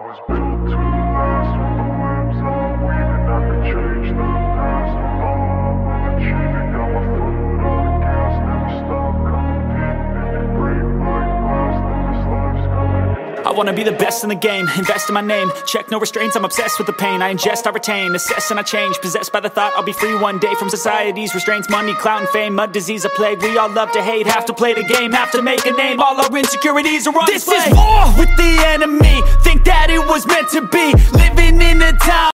was built to last. With the webs I'm weaving, I could change the past. I'm all achieving, got my foot on the gas. Never stop competing. If you break like glass, then this life's gonna end. I wanna be the best in the game, invest in my name. Check no restraints, I'm obsessed with the pain. I ingest, I retain, assess and I change. Possessed by the thought I'll be free one day from society's restraints. Money, clout and fame, mud, disease, a plague. We all love to hate, have to play the game, have to make a name. All our insecurities are on display. This is war with the enemy. Think that it was meant to be. Living in a town